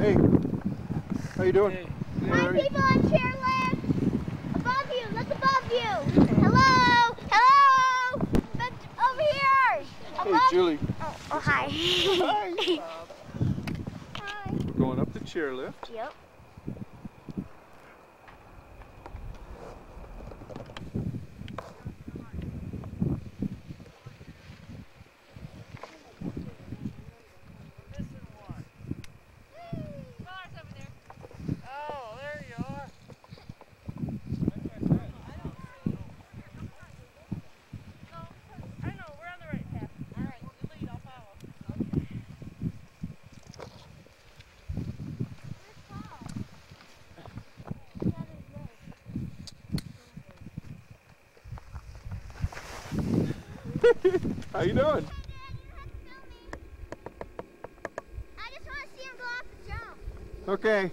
Hey, how you doing? Hey. Hi, people on chairlift. Above you, look above you. Hello, hello. Over here. Hey, Above. Julie. Oh, hi. Hi. Hi. We're going up the chairlift. Yep. Oh, there you are. I know, we're on the right path. All right, you lead, I'll follow. How you doing? I just want to see him go off the jump. Okay.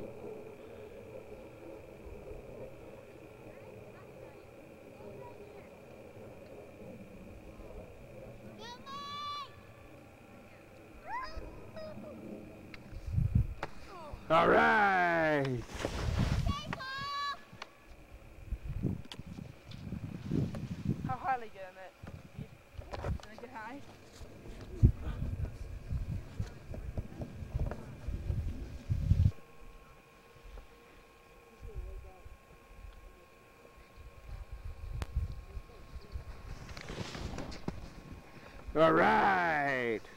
All right. How high are they getting it? Can I get high? All right.